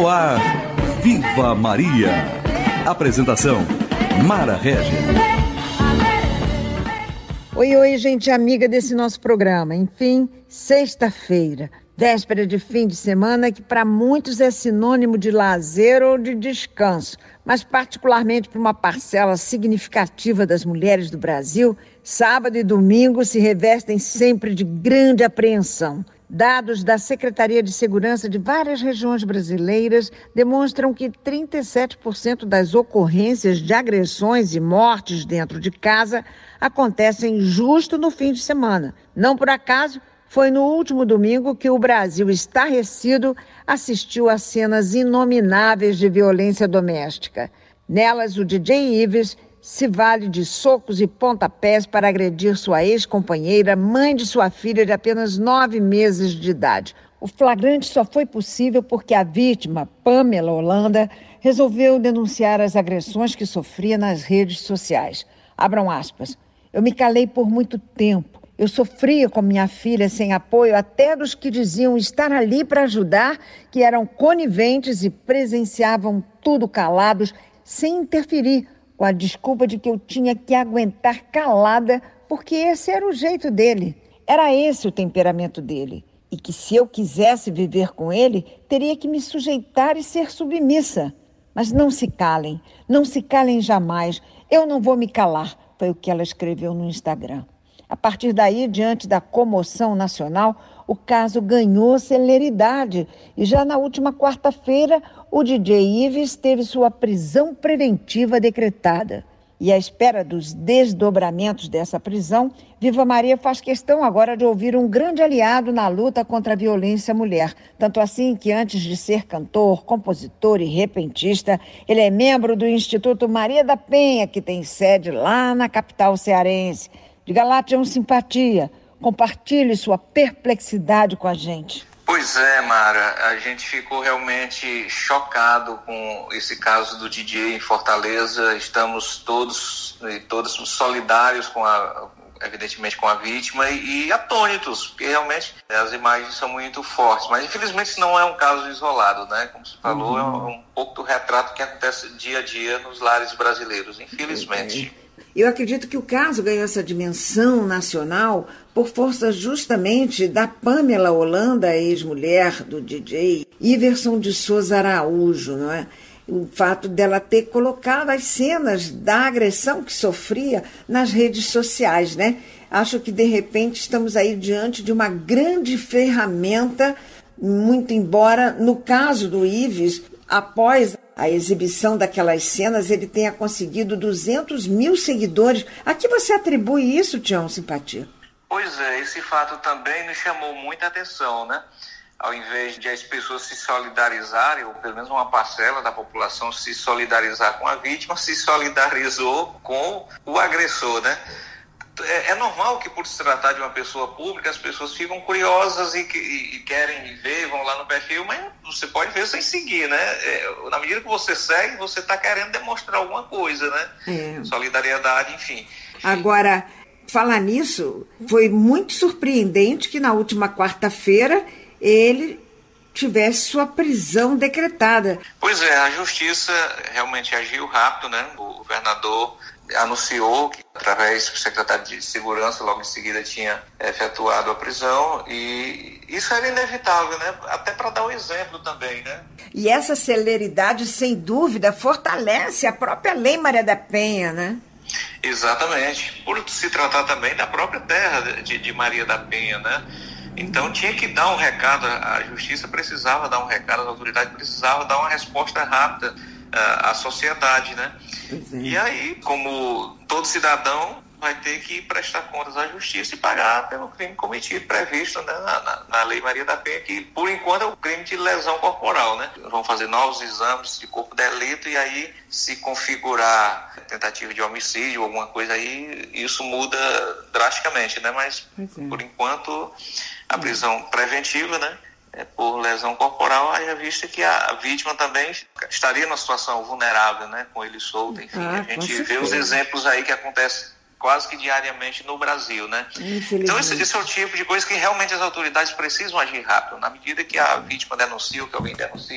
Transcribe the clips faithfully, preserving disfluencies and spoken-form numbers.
No ar, Viva Maria. Apresentação, Mara Regis. Oi, oi, gente amiga desse nosso programa. Enfim, sexta-feira, véspera de fim de semana, que para muitos é sinônimo de lazer ou de descanso, mas particularmente para uma parcela significativa das mulheres do Brasil, sábado e domingo se revestem sempre de grande apreensão. Dados da Secretaria de Segurança de várias regiões brasileiras demonstram que trinta e sete por cento das ocorrências de agressões e mortes dentro de casa acontecem justo no fim de semana. Não por acaso, foi no último domingo que o Brasil, estarrecido, assistiu a cenas inomináveis de violência doméstica. Nelas, o D J Ives se vale de socos e pontapés para agredir sua ex-companheira, mãe de sua filha de apenas nove meses de idade. O flagrante só foi possível porque a vítima, Pamela Holanda, resolveu denunciar as agressões que sofria nas redes sociais. Abram aspas. Eu me calei por muito tempo. Eu sofria com minha filha sem apoio até dos que diziam estar ali para ajudar, que eram coniventes e presenciavam tudo calados, sem interferir, com a desculpa de que eu tinha que aguentar calada, porque esse era o jeito dele. Era esse o temperamento dele. E que se eu quisesse viver com ele, teria que me sujeitar e ser submissa. Mas não se calem, não se calem jamais. Eu não vou me calar, foi o que ela escreveu no Instagram. A partir daí, diante da comoção nacional, o caso ganhou celeridade e já na última quarta-feira o D J Ives teve sua prisão preventiva decretada. E à espera dos desdobramentos dessa prisão, Viva Maria faz questão agora de ouvir um grande aliado na luta contra a violência à mulher. Tanto assim que antes de ser cantor, compositor e repentista, ele é membro do Instituto Maria da Penha, que tem sede lá na capital cearense. Diga lá, Tião Simpatia, compartilhe sua perplexidade com a gente. Pois é, Mara, a gente ficou realmente chocado com esse caso do D J em Fortaleza. Estamos todos e todas solidários com a, evidentemente, com a vítima e, e atônitos, porque realmente as imagens são muito fortes. Mas infelizmente isso não é um caso isolado, né? Como você falou, uhum. é um pouco do retrato que acontece dia a dia nos lares brasileiros, infelizmente. É. Eu acredito que o caso ganhou essa dimensão nacional por força justamente da Pamela Holanda, ex-mulher do D J Iverson de Souza Araújo, não é? O fato dela ter colocado as cenas da agressão que sofria nas redes sociais, né? Acho que, de repente, estamos aí diante de uma grande ferramenta, muito embora, no caso do Ives, após a exibição daquelas cenas, ele tenha conseguido duzentos mil seguidores. A que você atribui isso, Tião Simpatia? Pois é, esse fato também nos chamou muita atenção, né? Ao invés de as pessoas se solidarizarem, ou pelo menos uma parcela da população se solidarizar com a vítima, se solidarizou com o agressor, né? É, é normal que, por se tratar de uma pessoa pública, as pessoas ficam curiosas e, e, e querem ver, vão lá no perfil, mas você pode ver sem seguir, né? É, na medida que você segue, você está querendo demonstrar alguma coisa, né? É. Solidariedade, enfim. Agora, falar nisso, foi muito surpreendente que na última quarta-feira ele tivesse sua prisão decretada. Pois é, a justiça realmente agiu rápido, né? O governador anunciou que, através do secretário de Segurança, logo em seguida tinha efetuado a prisão, e isso era inevitável, né? Até para dar um exemplo também, né? E essa celeridade, sem dúvida, fortalece a própria Lei Maria da Penha, né? Exatamente, por se tratar também da própria terra de, de Maria da Penha, né? Então tinha que dar um recado, a justiça precisava dar um recado, as autoridades precisavam dar uma resposta rápida à sociedade, né? É. E aí, como todo cidadão vai ter que prestar contas à justiça e pagar pelo crime cometido, previsto, né, na, na, na Lei Maria da Penha, que por enquanto é o crime de lesão corporal, né? Vão fazer novos exames de corpo de delito e aí, se configurar tentativa de homicídio, alguma coisa aí, isso muda drasticamente, né? Mas é. por enquanto a prisão preventiva, né? É, por lesão corporal, haja vista que a vítima também estaria numa situação vulnerável, né, com ele solto, enfim. Ah, a gente vê os exemplos aí que acontecem quase que diariamente no Brasil, né? Então esse, esse é o tipo de coisa que realmente as autoridades precisam agir rápido, na medida que a vítima denuncia, ou que alguém denuncia,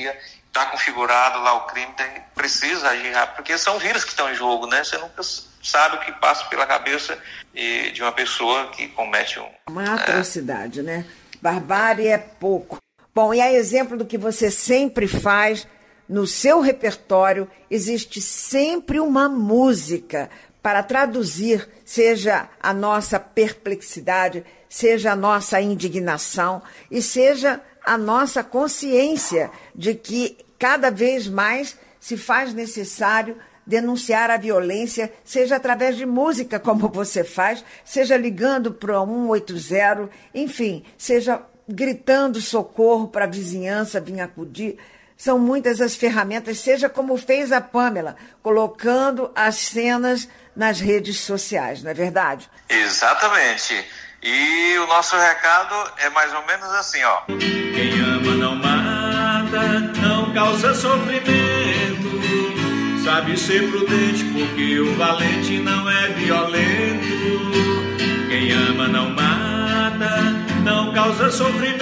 está configurado lá o crime, tem, precisa agir rápido, porque são vidas que estão em jogo, né? Você nunca sabe o que passa pela cabeça de uma pessoa que comete um... Uma atrocidade, é. né? Barbárie é pouco. Bom, e a exemplo do que você sempre faz, no seu repertório existe sempre uma música para traduzir, seja a nossa perplexidade, seja a nossa indignação e seja a nossa consciência de que cada vez mais se faz necessário denunciar a violência, seja através de música, como você faz, seja ligando para um oito zero, enfim, seja gritando socorro para a vizinhança vir acudir. São muitas as ferramentas, seja como fez a Pamela, colocando as cenas nas redes sociais, não é verdade? Exatamente. E o nosso recado é mais ou menos assim, ó. Quem ama não mata, não causa sofrimento, sabe ser prudente porque o valente não é violento. Quem ama não mata, não causa sofrimento,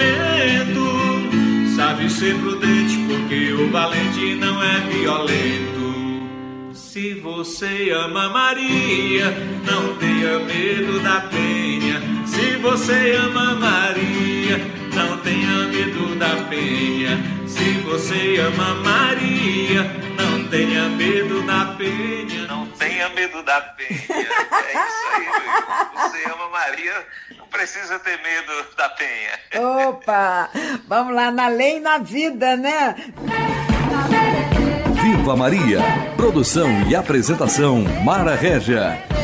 sabe ser prudente porque o valente não é violento. Se você ama Maria, não tenha medo da penha. Se você ama Maria, não tenha medo da penha. Se você ama Maria, não tenha medo da penha. Não tenha medo da penha. É isso aí, meu. Você ama Maria, não precisa ter medo da penha. Opa! Vamos lá, na lei e na vida, né? Viva Maria! Produção e apresentação Mara Régia.